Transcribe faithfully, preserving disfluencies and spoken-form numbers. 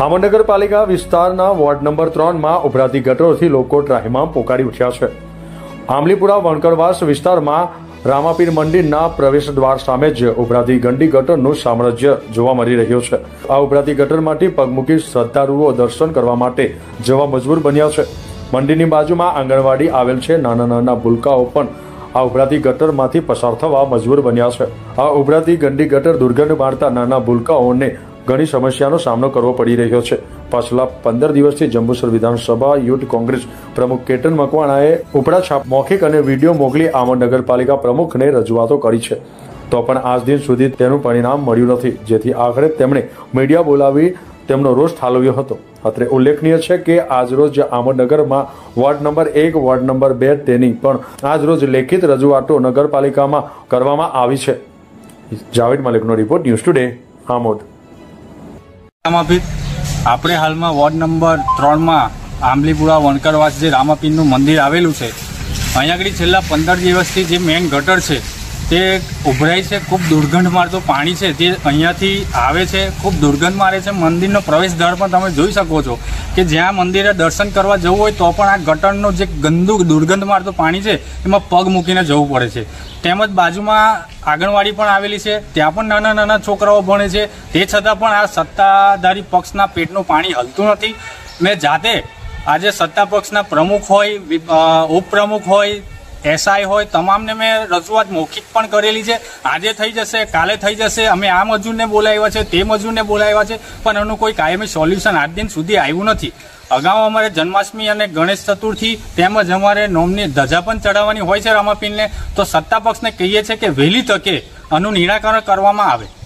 આમોદ નગરપાલિકા વિસ્તારના ward number ત્રણ માં ઉભરાતી ગટરોથી લોકો ત્રાહિમામ પોકારી ઉઠ્યા છે। આંબલીપુરા વણકરવાસ વિસ્તારમાં રામાપીર મંદિરના પ્રવેશ દ્વાર સામે જ ઉભરાતી ગંદી ગટરનું સામ્રાજ્ય જોવા મળી રહ્યું છે। આ ઉભરાતી ગટરમાંથી પગ મૂકી શ્રદ્ધાળુઓ દર્શન કરવા માટે જવા મજબૂર બન્યા છે। મંદિરની બાજુમાં આંગણવાડી આવેલ છે। નાના નાના ભૂલકાઓ પણ આ ઉભરાતી ગટરમાંથી પસાર થવા મજબૂર બન્યા છે। આ ઉભરાતી ગંદી ગટર દુર્ગંધ મારતા નાના ભૂલકાઓને ઘણી સમસ્યાનો સામનો કરવો પડી રહ્યો છે। પાછલા પંદર દિવસથી જંબુસર વિધાનસભા યુથ કોંગ્રેસ પ્રમુખ કેતન મકવાણાએ ઉપડા છાપ મૌખિક અને વિડીયો મોકલી આમોદ નગરપાલિકા પ્રમુખને રજૂઆતો કરી છે, તો પણ આજ દિન સુધી તેનું પરિણામ મળ્યું નથી, જેથી આખરે તેમણે મીડિયા બોલાવી તેમનો રોષ ઠાલવ્યો હતો। અત્રે ઉલ્લેખનીય છે કે આજરોજ આમોદ નગરમાં વોર્ડ નંબર એક વોર્ડ નંબર બે તેની પણ આજરોજ લેખિત રજૂઆતો નગરપાલિકામાં કરવામાં આવી છે। જાવેદ મલિકનો રિપોર્ટ, ન્યૂઝ ટુડે, આમોદ। આપણે હાલમાં વોર્ડ નંબર ત્રણમાં આંબલીપુરા વણકરવાસ જે રામાપીરનું મંદિર આવેલું છે, અહીંયા આગળ છેલ્લા પંદર દિવસથી જે મેઇન ગટર છે તે ઉભરાય છે। ખૂબ દુર્ગંધ મારતું પાણી છે તે અહીંયાથી આવે છે, ખૂબ દુર્ગંધ મારે છે। મંદિરનો પ્રવેશ દ્વાર પણ તમે જોઈ શકો છો કે જ્યાં મંદિરે દર્શન કરવા જવું હોય તો પણ આ ગટરનું જે ગંદુ દુર્ગંધ મારતું પાણી છે એમાં પગ મૂકીને જવું પડે છે। તેમજ બાજુમાં આંગણવાડી પણ આવેલી છે, ત્યાં પણ નાના નાના છોકરાઓ ભણે છે, તે છતાં પણ આ સત્તાધારી પક્ષના પેટનું પાણી હલતું નથી। મેં જાતે આજે સત્તા પક્ષના પ્રમુખ હોય, ઉપપ્રમુખ હોય, એસઆઈ હોય, તમામને મેં રજૂઆત મૌખિક પણ કરેલી છે। આજે થઈ જશે, કાલે થઈ જશે, અમે આ મજૂરને બોલાવ્યા છે, તે મજૂરને બોલાવ્યા છે, પણ એનું કોઈ કાયમી સોલ્યુશન આજ દિન સુધી આવ્યું નથી। અગાઉ અમારે જન્માષ્ટમી અને ગણેશ ચતુર્થી તેમજ અમારે નોમની ધજા પણ ચડાવવાની હોય છે રામાપીરને, તો સત્તા પક્ષને કહીએ છીએ કે વહેલી તકે આનું નિરાકરણ કરવામાં આવે।